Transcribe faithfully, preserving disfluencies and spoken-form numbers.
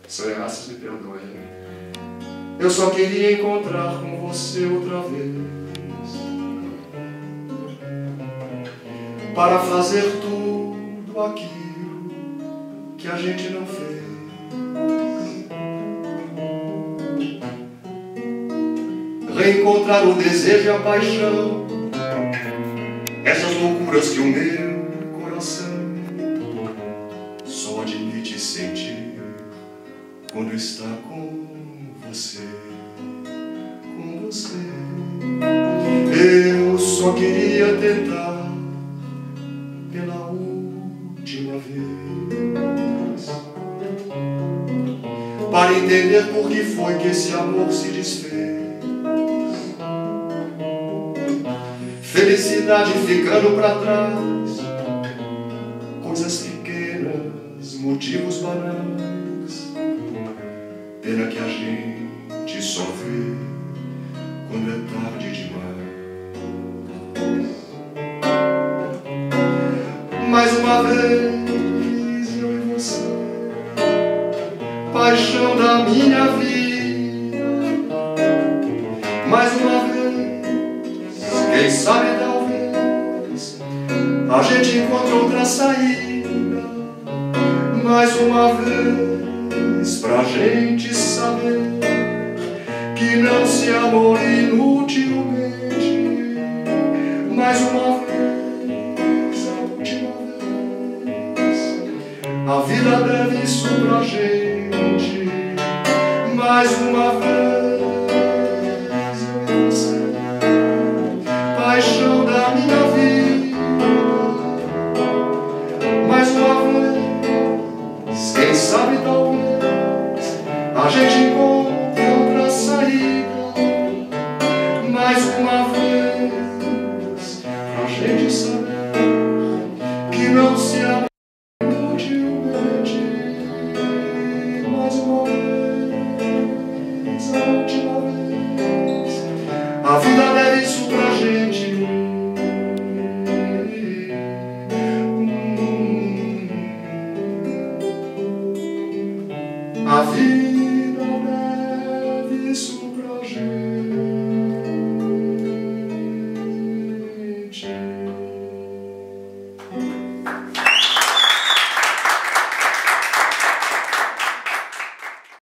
Se eu errar, vocês me perdoem. Eu só queria encontrar com você outra vez, para fazer tudo aquilo que a gente não fez. Reencontrar o desejo e a paixão, essas loucuras que o meu coração só admite sentir quando está com você, com você. Eu só queria tentar pela última vez, para entender por que foi que esse amor se desfez. Felicidade ficando pra trás, coisas pequenas, motivos banais. Pena que a gente só vê quando é tarde demais. Mais uma vez eu e você, paixão da minha vida. Mais uma vez, quem sabe talvez a gente encontre outra saída. Mais uma vez, pra gente saber que não se amou inutilmente. Mais uma vez, a última vez, a vida deve isso pra gente. Mais uma vez, paixão da minha vida. Mais uma vez, quem sabe talvez a gente encontre